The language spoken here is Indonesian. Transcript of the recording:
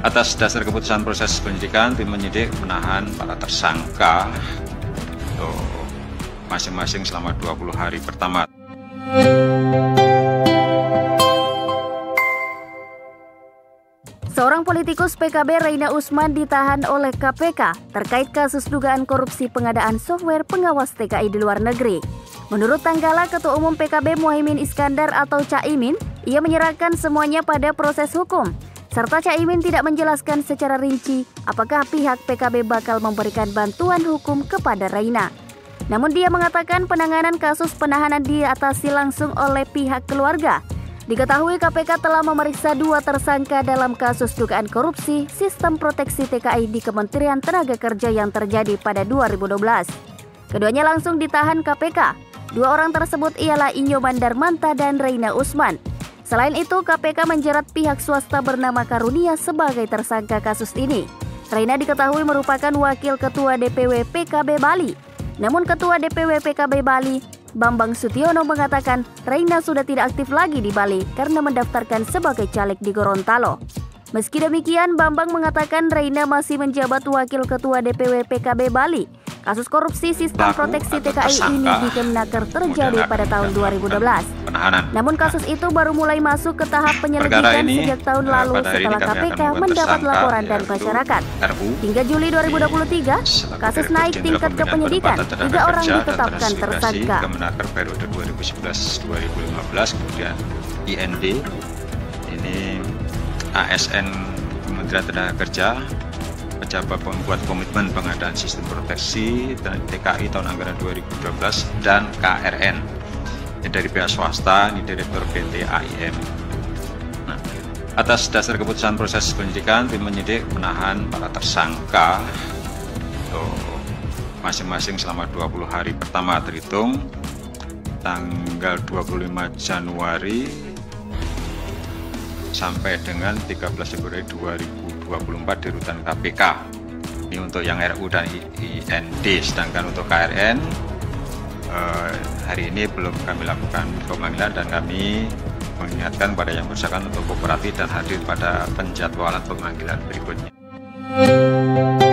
Atas dasar keputusan proses penyidikan, tim penyidik menahan para tersangka untuk masing-masing selama 20 hari pertama. Seorang politikus PKB Reina Usman ditahan oleh KPK terkait kasus dugaan korupsi pengadaan software pengawas TKI di luar negeri. Menurut Tanggala, Ketua Umum PKB Muhaimin Iskandar atau Caimin, ia menyerahkan semuanya pada proses hukum. Serta Caimin tidak menjelaskan secara rinci apakah pihak PKB bakal memberikan bantuan hukum kepada Reina. Namun dia mengatakan penanganan kasus penahanan diatasi langsung oleh pihak keluarga. Diketahui KPK telah memeriksa 2 tersangka dalam kasus dugaan korupsi sistem proteksi TKI di Kementerian Tenaga Kerja yang terjadi pada 2012. Keduanya langsung ditahan KPK. 2 orang tersebut ialah Inyoman Darmanta dan Reina Usman. Selain itu, KPK menjerat pihak swasta bernama Karunia sebagai tersangka kasus ini. Reina diketahui merupakan wakil ketua DPW PKB Bali. Namun Ketua DPW PKB Bali, Bambang Sutiono, mengatakan Reina sudah tidak aktif lagi di Bali karena mendaftarkan sebagai caleg di Gorontalo. Meski demikian, Bambang mengatakan Reina masih menjabat wakil ketua DPW PKB Bali. Kasus korupsi sistem proteksi TKI ini di Kemenaker terjadi pada tahun 2012. Namun kasus itu baru mulai masuk ke tahap penyelidikan sejak tahun lalu setelah KPK mendapat laporan dari masyarakat. Hingga Juli 2023, kasus naik tingkat ke penyidikan, 3 orang ditetapkan tersangka. Kemenaker periode 2011-2015, kemudian IND, ini ASN Kementerian Tenaga Kerja, pejabat pembuat komitmen pengadaan sistem proteksi dan TKI tahun anggaran 2012, dan KRN dari pihak swasta, ini Direktur PT AIM. Nah, atas dasar keputusan proses penyidikan, tim penyidik menahan para tersangka untuk masing-masing selama 20 hari pertama terhitung tanggal 25 Januari sampai dengan 13 Februari 2024 di rutan KPK. Ini untuk yang RU dan IND, sedangkan untuk KRN hari ini belum kami lakukan pemanggilan dan kami mengingatkan pada yang bersangkutan untuk kooperatif dan hadir pada penjadwalan pemanggilan berikutnya.